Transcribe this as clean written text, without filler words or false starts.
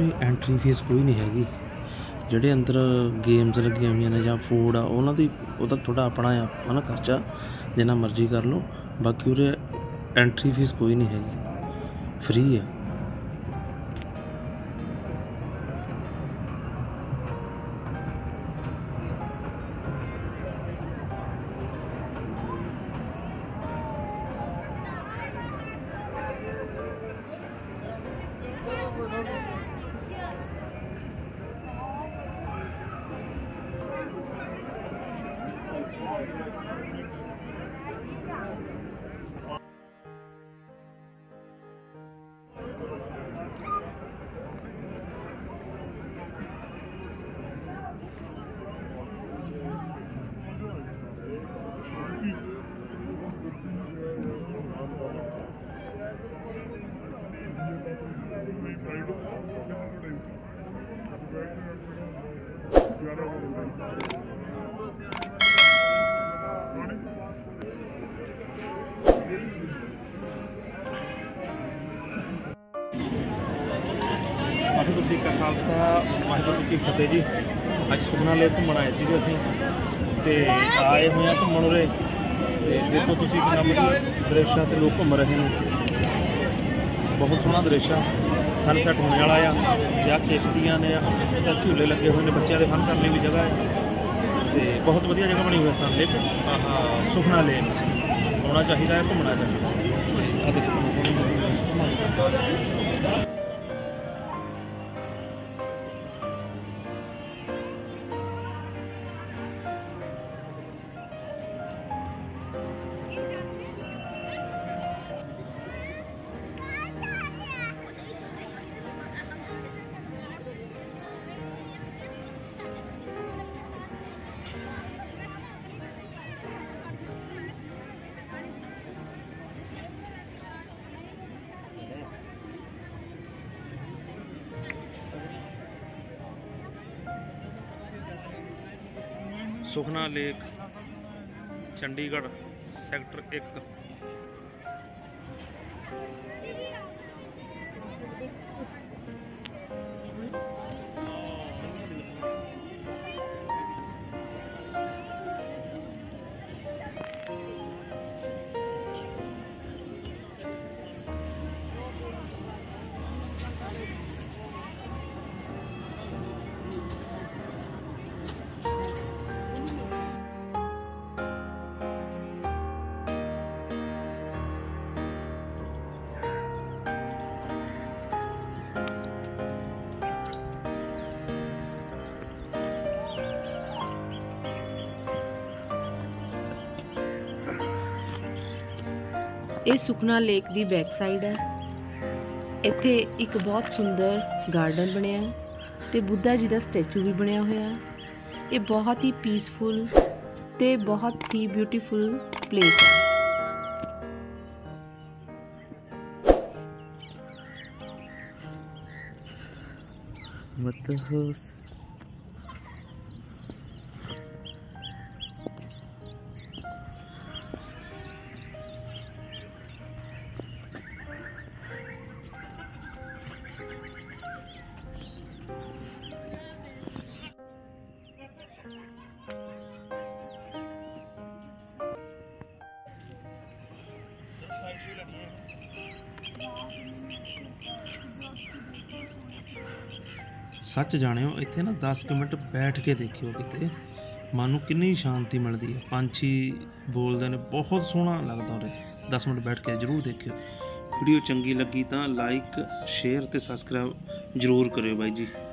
उरे entry fees कोई नहीं हैगी। ਜਿਹੜੇ ਅੰਦਰ ਗੇਮਸ ਲੱਗੀਆਂ ਹੋਈਆਂ ਨੇ ਜਾਂ ਫੂਡ ਆ ਉਹਨਾਂ ਦੀ ਉਹਦਾ ਤੁਹਾਡਾ ਆਪਣਾ ਆ ਹੈ ਨਾ ਖਰਚਾ, ਜਿੰਨਾ ਮਰਜ਼ੀ ਕਰ ਲਓ। ਬਾਕੀ ਉਰੇ ਐਂਟਰੀ ਫੀਸ ਕੋਈ ਨਹੀਂ ਹੈਗੀ, ਫ੍ਰੀ ਆ। वाहिगुरू जी का खालसा वाहिगुरू जी की फतेह जी। अज सुखना लेक घूमन आए थे असीं ते आए हुए हैं घूमन उरे। देखो तुसीं कितना वधिया दृश्य ते लोग घूम रहे हैं, बहुत सोहना दृश्य। सनसैट होने वाला आ, किश्तियां ने, झूले लगे हुए हैं, बच्चों के फन करने भी जगह है ते बहुत वधिया जगह बनी हुई है सन लेक। सुखना लेक आना चाहिए है, घूमना चाहिए। Sukhna lake Chandigarh sector 1। ਇਹ ਸੁਖਨਾ ਲੇਕ ਦੀ ਬੈਕ ਸਾਈਡ ਹੈ। ਇੱਥੇ ਇੱਕ ਬਹੁਤ ਸੁੰਦਰ ਗਾਰਡਨ ਬਣਿਆ ਹੈ ਤੇ ਬੁੱਧਾ ਜੀ ਦਾ ਸਟੈਚੂ ਵੀ ਬਣਿਆ ਹੋਇਆ ਹੈ। ਇਹ ਬਹੁਤ ਹੀ ਪੀਸਫੁਲ ਤੇ ਬਹੁਤ ਹੀ ਬਿਊਟੀਫੁਲ ਪਲੇਸ ਹੈ। सच जानियो इत्थे ना 10 मिनट बैठ के देखियो, किते मन नूं कितनी शांति मिलती है। पंछी बोलते हैं, बहुत सोहना लगता उरे। 10 मिनट बैठ के जरूर देखियो। वीडियो चंगी लगी तो लाइक शेयर ते सबसक्राइब जरूर करियो बाई जी।